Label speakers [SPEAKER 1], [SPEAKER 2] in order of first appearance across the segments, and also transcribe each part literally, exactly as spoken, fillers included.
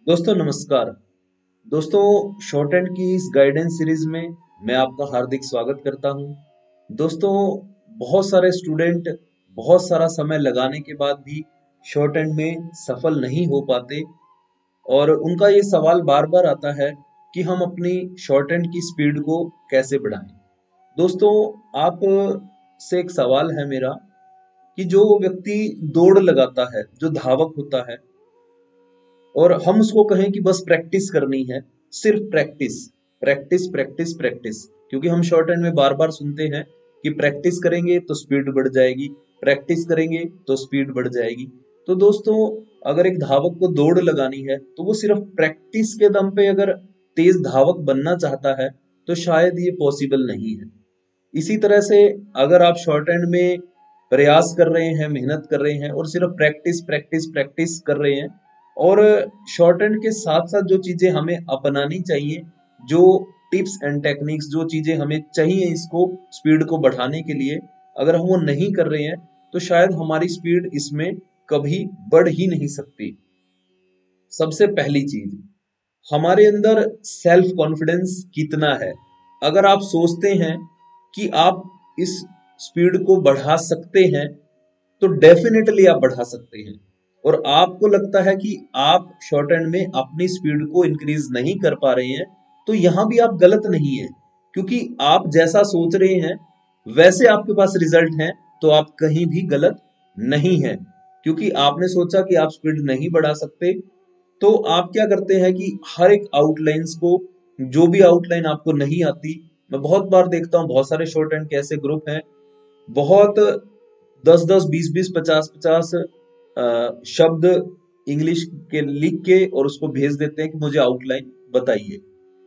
[SPEAKER 1] दोस्तों नमस्कार। दोस्तों, शॉर्ट हैंड की इस गाइडेंस सीरीज में मैं आपका हार्दिक स्वागत करता हूं। दोस्तों, बहुत सारे स्टूडेंट बहुत सारा समय लगाने के बाद भी शॉर्ट हैंड में सफल नहीं हो पाते और उनका ये सवाल बार बार आता है कि हम अपनी शॉर्ट हैंड की स्पीड को कैसे बढ़ाएं। दोस्तों, आप से एक सवाल है मेरा कि जो व्यक्ति दौड़ लगाता है, जो धावक होता है, और हम उसको कहें कि बस प्रैक्टिस करनी है, सिर्फ प्रैक्टिस प्रैक्टिस प्रैक्टिस प्रैक्टिस, क्योंकि हम शॉर्ट हैंड में बार बार सुनते हैं कि प्रैक्टिस करेंगे तो स्पीड बढ़ जाएगी, प्रैक्टिस करेंगे तो स्पीड बढ़ जाएगी। तो दोस्तों, अगर एक धावक को दौड़ लगानी है तो वो सिर्फ प्रैक्टिस के दम पे अगर तेज धावक बनना चाहता है तो शायद ये पॉसिबल नहीं है। इसी तरह से अगर आप शॉर्ट हैंड में प्रयास कर रहे हैं, मेहनत कर रहे हैं और सिर्फ प्रैक्टिस प्रैक्टिस प्रैक्टिस कर रहे हैं और शॉर्ट हैंड के साथ साथ जो चीजें हमें अपनानी चाहिए, जो टिप्स एंड टेक्निक्स, जो चीजें हमें चाहिए इसको स्पीड को बढ़ाने के लिए, अगर हम वो नहीं कर रहे हैं तो शायद हमारी स्पीड इसमें कभी बढ़ ही नहीं सकती। सबसे पहली चीज, हमारे अंदर सेल्फ कॉन्फिडेंस कितना है। अगर आप सोचते हैं कि आप इस स्पीड को बढ़ा सकते हैं तो डेफिनेटली आप बढ़ा सकते हैं। और आपको लगता है कि आप शॉर्ट हैंड में अपनी स्पीड को इंक्रीज नहीं कर पा रहे हैं तो यहां भी आप गलत नहीं है, क्योंकि आप जैसा सोच रहे हैं वैसे आपके पास रिजल्ट है, तो आप कहीं भी गलत नहीं है। क्योंकि आपने सोचा कि आप स्पीड नहीं बढ़ा सकते तो आप क्या करते हैं कि हर एक आउटलाइंस को, जो भी आउटलाइन आपको नहीं आती, मैं बहुत बार देखता हूँ बहुत सारे शॉर्ट हैंड के ऐसे ग्रुप हैं, बहुत दस दस बीस बीस पचास पचास शब्द इंग्लिश के लिख के और उसको भेज देते हैं कि मुझे आउटलाइन बताइए।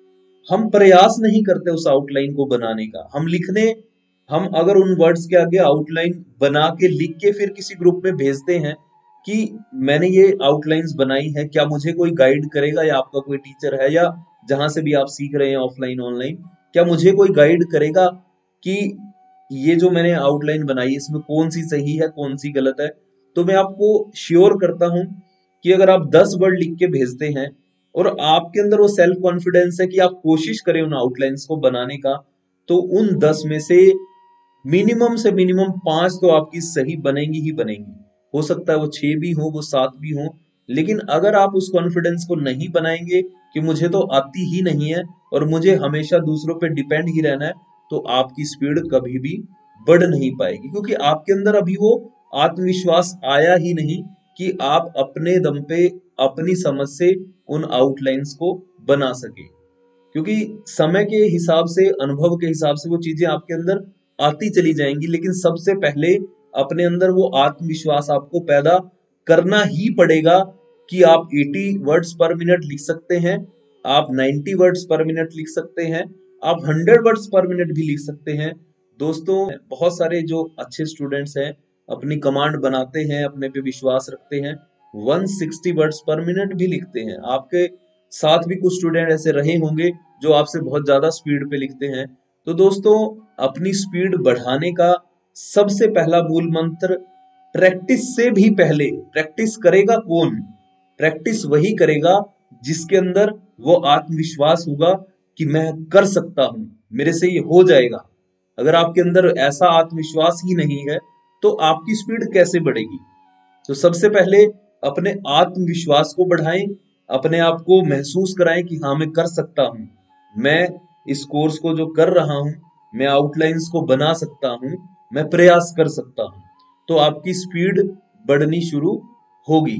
[SPEAKER 1] हम प्रयास नहीं करते उस आउटलाइन को बनाने का। हम लिखने हम अगर उन वर्ड्स के आगे आउटलाइन बना के लिख के फिर किसी ग्रुप में भेजते हैं कि मैंने ये आउटलाइंस बनाई है, क्या मुझे कोई गाइड करेगा, या आपका कोई टीचर है या जहां से भी आप सीख रहे हैं ऑफलाइन ऑनलाइन, क्या मुझे कोई गाइड करेगा कि ये जो मैंने आउटलाइन बनाई है इसमें कौन सी सही है कौन सी गलत है। तो मैं आपको श्योर करता हूं कि अगर आप दस वर्ड लिख के भेजते हैं और आपके अंदर वो सेल्फ कॉन्फिडेंस है कि आप कोशिश करें उन आउटलाइंस को बनाने का, तो उन दस में से मिनिमम से मिनिमम पांच तो आपकी सही बनेंगी ही बनेंगी। हो सकता है वो छह भी हो, वो सात भी हो, लेकिन अगर आप उस कॉन्फिडेंस को नहीं बनाएंगे कि मुझे तो आती ही नहीं है और मुझे हमेशा दूसरों पे डिपेंड ही रहना है, तो आपकी स्पीड कभी भी बढ़ नहीं पाएगी, क्योंकि आपके अंदर अभी वो आत्मविश्वास आया ही नहीं कि आप अपने दम पे अपनी समझ से उन आउटलाइंस को बना सके। क्योंकि समय के हिसाब से, अनुभव के हिसाब से वो चीजें आपके अंदर आती चली जाएंगी, लेकिन सबसे पहले अपने अंदर वो आत्मविश्वास आपको पैदा करना ही पड़ेगा कि आप अस्सी वर्ड्स पर मिनट लिख सकते हैं, आप नब्बे वर्ड्स पर मिनट लिख सकते हैं, आप सौ वर्ड्स पर मिनट भी लिख सकते हैं। दोस्तों, बहुत सारे जो अच्छे स्टूडेंट्स हैं अपनी कमांड बनाते हैं, अपने पे विश्वास रखते हैं, एक सौ साठ वर्ड्स पर मिनट भी लिखते हैं। आपके साथ भी कुछ स्टूडेंट ऐसे रहे होंगे जो आपसे बहुत ज्यादा स्पीड पे लिखते हैं। तो दोस्तों, अपनी स्पीड बढ़ाने का सबसे पहला मूल मंत्र, प्रैक्टिस से भी पहले, प्रैक्टिस करेगा कौन? प्रैक्टिस वही करेगा जिसके अंदर वो आत्मविश्वास होगा कि मैं कर सकता हूं, मेरे से ये हो जाएगा। अगर आपके अंदर ऐसा आत्मविश्वास ही नहीं है तो आपकी स्पीड कैसे बढ़ेगी? तो सबसे पहले अपने आत्मविश्वास को बढ़ाएं, अपने आप को महसूस कराएं कि हाँ मैं कर सकता हूं, मैं इस कोर्स को जो कर रहा हूं, मैं आउटलाइंस को बना सकता हूं, मैं प्रयास कर सकता हूं, तो आपकी स्पीड बढ़नी शुरू होगी।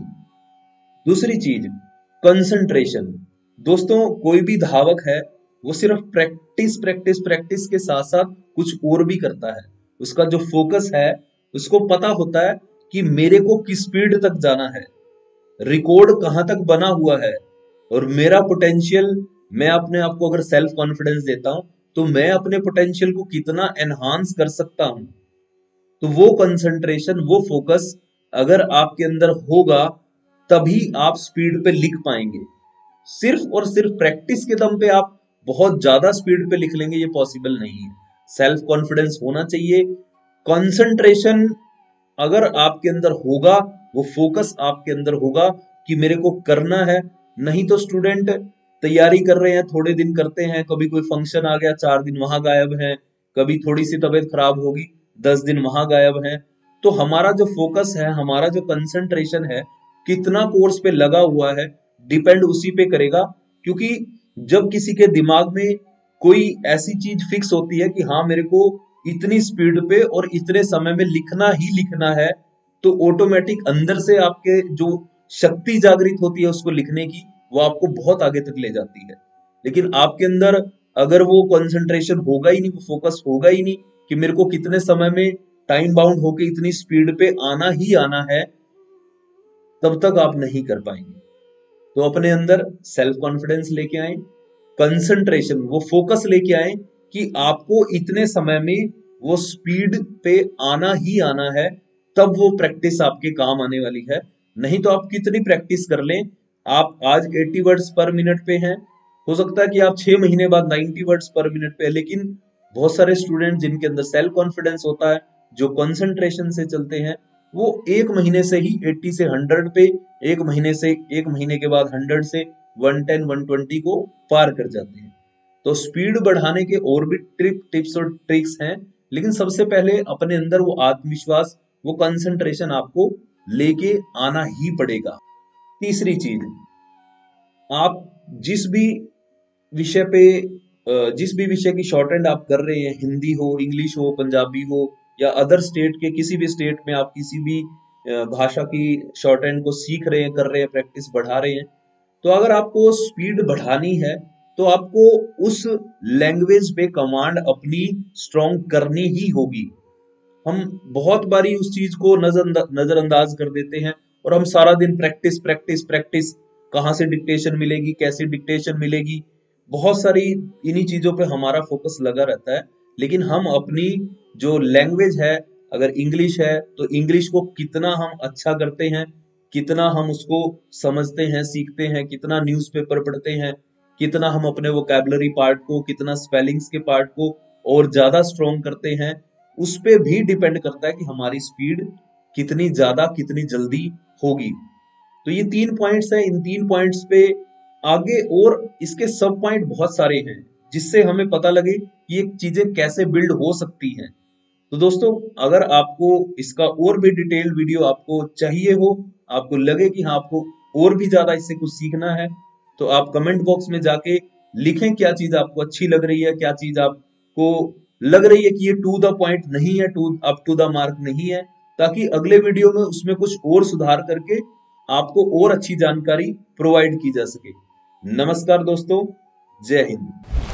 [SPEAKER 1] दूसरी चीज, कंसंट्रेशन। दोस्तों, कोई भी धावक है वो सिर्फ प्रैक्टिस प्रैक्टिस प्रैक्टिस के साथ साथ कुछ और भी करता है। उसका जो फोकस है, उसको पता होता है कि मेरे को किस स्पीड तक जाना है, रिकॉर्ड कहां तक बना हुआ है, और मेरा पोटेंशियल, मैं अपने आप को अगर सेल्फ कॉन्फिडेंस देता हूं तो मैं अपने पोटेंशियल को कितना एनहांस कर सकता हूं। तो वो कंसंट्रेशन, वो फोकस अगर आपके अंदर होगा तभी आप स्पीड पे लिख पाएंगे। सिर्फ और सिर्फ प्रैक्टिस के दम पे आप बहुत ज्यादा स्पीड पे लिख लेंगे, ये पॉसिबल नहीं है। सेल्फ कॉन्फिडेंस होना चाहिए, कंसंट्रेशन अगर आपके अंदर होगा, वो फोकस आपके अंदर होगा कि मेरे को करना है, नहीं तो स्टूडेंट तैयारी कर रहे हैं, थोड़े दिन करते हैं, कभी कोई फंक्शन आ गया चार दिन वहां गायब है, कभी थोड़ी सी तबीयत खराब होगी दस दिन वहां गायब है। तो हमारा जो फोकस है, हमारा जो कंसंट्रेशन है, कितना कोर्स पे लगा हुआ है, डिपेंड उसी पे करेगा। क्योंकि जब किसी के दिमाग में कोई ऐसी चीज फिक्स होती है कि हाँ मेरे को इतनी स्पीड पे और इतने समय में लिखना ही लिखना है, तो ऑटोमेटिक अंदर से आपके जो शक्ति जागृत होती है उसको लिखने की, वो आपको बहुत आगे तक ले जाती है। लेकिन आपके अंदर अगर वो कंसंट्रेशन होगा ही नहीं, वो फोकस होगा ही नहीं कि मेरे को कितने समय में टाइम बाउंड होके इतनी स्पीड पे आना ही आना है, तब तक आप नहीं कर पाएंगे। तो अपने अंदर सेल्फ कॉन्फिडेंस लेके आए, कंसंट्रेशन वो फोकस लेके आए कि आपको इतने समय में वो स्पीड पे आना ही आना है, तब वो प्रैक्टिस आपके काम आने वाली है। नहीं तो आप कितनी प्रैक्टिस कर लें, आप आज अस्सी वर्ड्स पर मिनट पे हैं, हो सकता है कि आप छह महीने बाद नब्बे वर्ड्स पर मिनट पे है। लेकिन बहुत सारे स्टूडेंट जिनके अंदर सेल्फ कॉन्फिडेंस होता है, जो कंसंट्रेशन से चलते हैं, वो एक महीने से ही अस्सी से सौ पे, एक महीने से एक महीने के बाद सौ से एक सौ दस, एक सौ बीस को पार कर जाते हैं। तो स्पीड बढ़ाने के और भी ट्रिक टिप्स और ट्रिक्स हैं, लेकिन सबसे पहले अपने अंदर वो आत्मविश्वास, वो कंसंट्रेशन आपको लेके आना ही पड़ेगा। तीसरी चीज, आप जिस भी विषय पे अ, जिस भी विषय की शॉर्ट हैंड आप कर रहे हैं, हिंदी हो, इंग्लिश हो, पंजाबी हो, या अदर स्टेट के किसी भी स्टेट में आप किसी भी अ, भाषा की शॉर्ट हैंड को सीख रहे हैं, कर रहे हैं, प्रैक्टिस बढ़ा रहे हैं, तो अगर आपको स्पीड बढ़ानी है तो आपको उस लैंग्वेज पे कमांड अपनी स्ट्रॉन्ग करनी ही होगी। हम बहुत बारी उस चीज को नजर नजरअंदाज कर देते हैं और हम सारा दिन प्रैक्टिस प्रैक्टिस प्रैक्टिस, कहाँ से डिक्टेशन मिलेगी, कैसे डिक्टेशन मिलेगी, बहुत सारी इन्हीं चीजों पे हमारा फोकस लगा रहता है। लेकिन हम अपनी जो लैंग्वेज है, अगर इंग्लिश है तो इंग्लिश को कितना हम अच्छा करते हैं, कितना हम उसको समझते हैं, सीखते हैं, कितना न्यूज़पेपर पढ़ते हैं, कितना हम अपने वोकैबुलरी पार्ट को, कितना स्पेलिंग्स के पार्ट को और ज्यादा स्ट्रॉन्ग करते हैं, उस पे भी डिपेंड करता है कि हमारी स्पीड कितनी ज्यादा, कितनी जल्दी होगी। तो ये तीन पॉइंट्स हैं, इन तीन पॉइंट्स पे आगे और इसके सब पॉइंट बहुत सारे हैं, जिससे हमें पता लगे कि ये चीजें कैसे बिल्ड हो सकती हैं। तो दोस्तों, अगर आपको इसका और भी डिटेल वीडियो आपको चाहिए हो, आपको लगे कि हाँ आपको और भी ज्यादा इससे कुछ सीखना है, तो आप कमेंट बॉक्स में जाके लिखें क्या चीज आपको अच्छी लग रही है, क्या चीज आपको लग रही है कि ये टू द पॉइंट नहीं है, to up to the mark नहीं है, ताकि अगले वीडियो में उसमें कुछ और सुधार करके आपको और अच्छी जानकारी प्रोवाइड की जा सके। नमस्कार दोस्तों, जय हिंद।